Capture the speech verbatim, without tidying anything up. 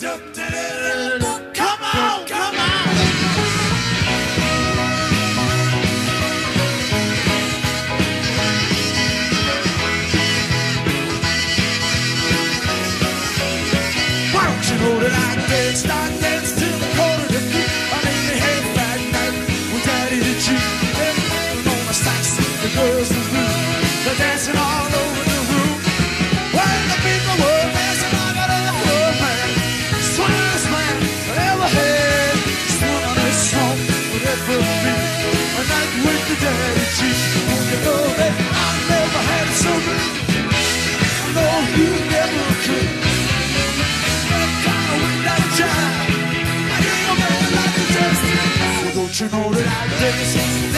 Come on, come on. Why don't you know that I dance, start dance till the quarter to three? I need a head back night with daddy to cheat. Everyone on the side, see the girls in blue. They're dancing all over the room. When the people were dancing, I got a hood man. Sweetest man I ever had. Swung on this song with every beat. A night with the daddy cheat. You know that I never had it so good. No, you never could. Don't you know that I dance?